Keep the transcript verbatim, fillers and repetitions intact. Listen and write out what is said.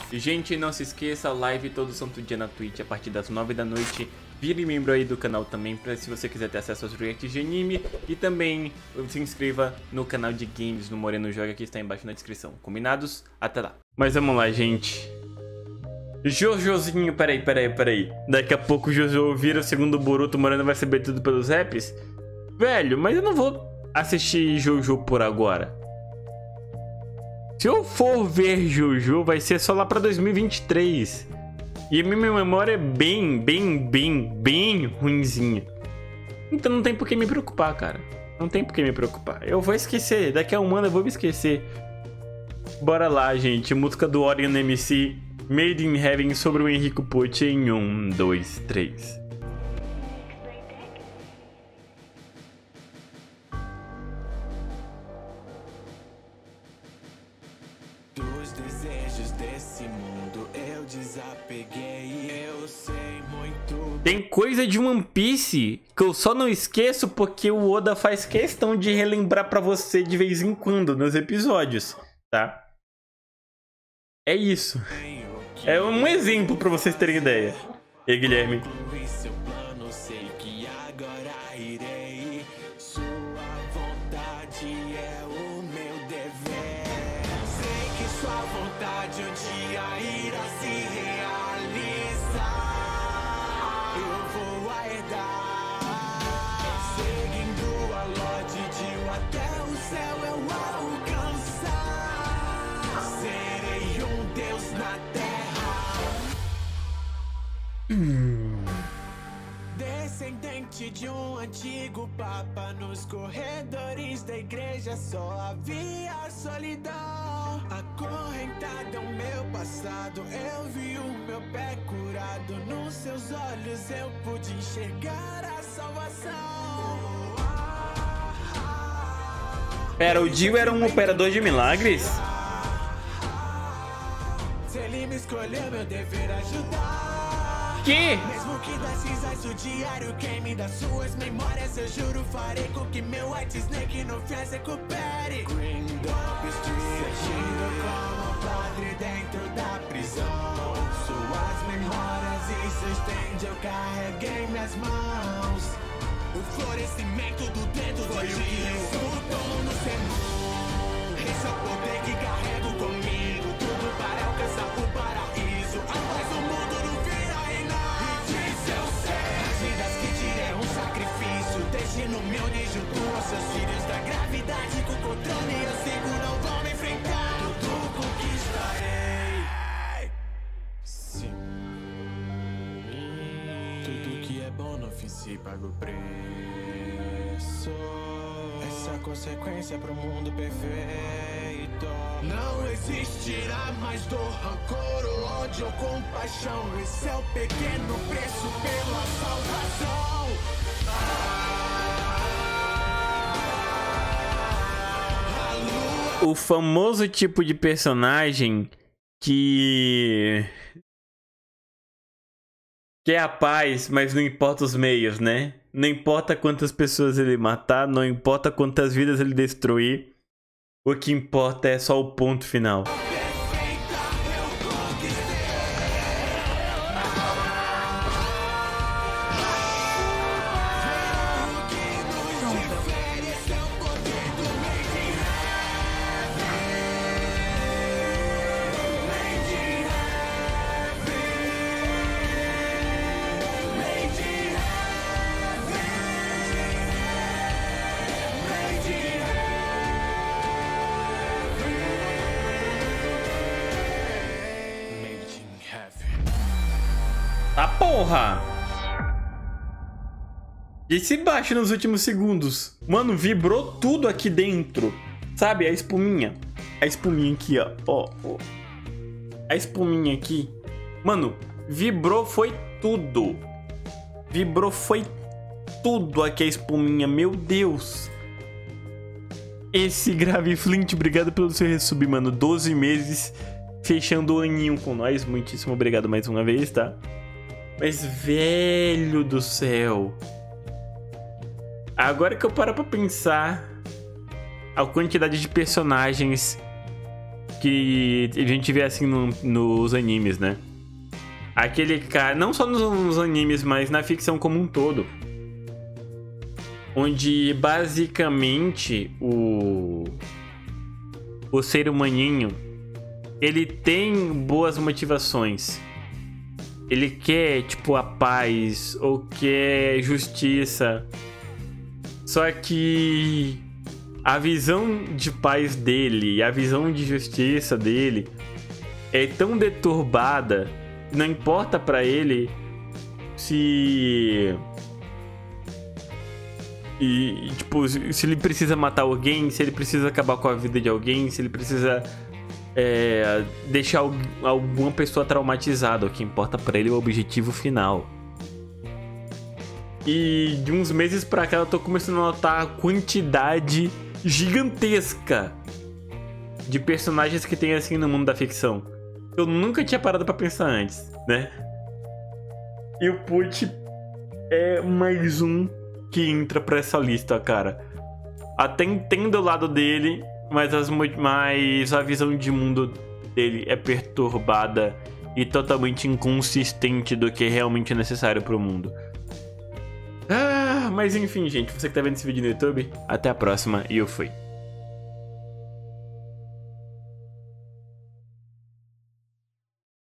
Gente, não se esqueça, live todo santo dia na Twitch a partir das nove da noite. Vire membro aí do canal também, pra, se você quiser ter acesso aos reacts de anime. E também se inscreva no canal de games no Moreno Joga, que está embaixo na descrição. Combinados? Até lá. Mas vamos lá, gente. Jojozinho, peraí, peraí, peraí. Daqui a pouco o Jojo vira o segundo Boruto, o Moreno vai saber tudo pelos raps. Velho, mas eu não vou assistir Jojo por agora. Se eu for ver Jojo, vai ser só lá pra dois mil e vinte e três. E a minha memória é bem, bem, bem, bem ruinzinha. Então não tem por que me preocupar, cara. Não tem por que me preocupar. Eu vou esquecer. Daqui a um ano eu vou me esquecer. Bora lá, gente. Música do Orion M C, Made in Heaven, sobre o Henrico Pucci em um, dois, três. Dos desejos desse mundo eu desapeguei, eu sei muito. Tem coisa de One Piece que eu só não esqueço porque o Oda faz questão de relembrar pra você de vez em quando nos episódios, tá? É isso. É um exemplo pra vocês terem ideia. E aí, Guilherme? Seu plano, sei que agora irei. Sua vontade é o meu dever. Sei que sua vontade um dia irá se realizar. Eu vou herdar. Seguindo a Lorde de até o céu eu alcançar. Serei um Deus na terra. Hum. Descendente de um antigo papa, nos corredores da igreja só havia solidão. Acorrentado ao meu passado, eu vi o meu pé curado. Nos seus olhos eu pude enxergar a salvação. Pera, o Dio era um operador de milagres? Se ele me escolheu, meu dever ajudar. Que? Mesmo que das cinzas o diário queime das suas memórias, eu juro farei com que meu White Snake no fim se recupere. Green Dog Street, giro como padre dentro da prisão. Suas memórias e seus tende eu carreguei minhas mãos. O florescimento do dedo foi o que resultou no sermão. Esse é o poder que carrego comigo, tudo para alcançar o paraíso. Após o mundo não vira reinar. E disso eu sei, as vidas que tirei um sacrifício. Destino meu nicho aos seus filhos da gravidade. Com controle eu sigo, não vão me enfrentar. Tudo conquistarei. Sim. Tudo que é bom no fim se paga o preço. Essa consequência pro mundo perfeito. Não existirá mais dor, rancor, ódio ou compaixão. Esse é o pequeno preço pela salvação. A lua. O famoso tipo de personagem que... que é a paz, mas não importa os meios, né? Não importa quantas pessoas ele matar, não importa quantas vidas ele destruir. O que importa é só o ponto final. Tá porra! Esse baixo nos últimos segundos. Mano, vibrou tudo aqui dentro. Sabe, a espuminha. A espuminha aqui, ó. Ó, ó. A espuminha aqui. Mano, vibrou foi tudo. Vibrou foi tudo aqui a espuminha. Meu Deus. Esse Grave Flint, obrigado pelo seu resub, mano. doze meses fechando o aninho com nós. Muitíssimo obrigado mais uma vez, tá? Mas, velho do céu. Agora que eu paro pra pensar a quantidade de personagens que a gente vê assim no, nos animes, né? Aquele cara, não só nos, nos animes, mas na ficção como um todo. Onde basicamente o, o ser humaninho, ele tem boas motivações. Ele quer, tipo, a paz ou quer justiça. Só que a visão de paz dele, a visão de justiça dele é tão deturbada, não importa pra ele se... E, tipo, se ele precisa matar alguém, se ele precisa acabar com a vida de alguém, se ele precisa é, deixar alguma pessoa traumatizada. O que importa pra ele é o objetivo final. E de uns meses pra cá eu tô começando a notar a quantidade gigantesca de personagens que tem assim no mundo da ficção. Eu nunca tinha parado pra pensar antes, né? E o Pucci é mais um que entra pra essa lista, cara. Até entendo o lado dele, mas, as, mas a visão de mundo dele é perturbada e totalmente inconsistente do que é realmente necessário pro mundo. Ah, mas enfim, gente, você que tá vendo esse vídeo no YouTube, até a próxima e eu fui.